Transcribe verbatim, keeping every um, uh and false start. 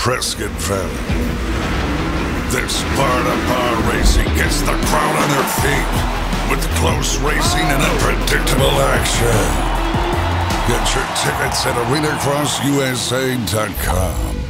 Prescott Valley. This Spyder bar racing gets the crowd on their feet with close racing and unpredictable action. Get your tickets at Arenacross U S A dot com.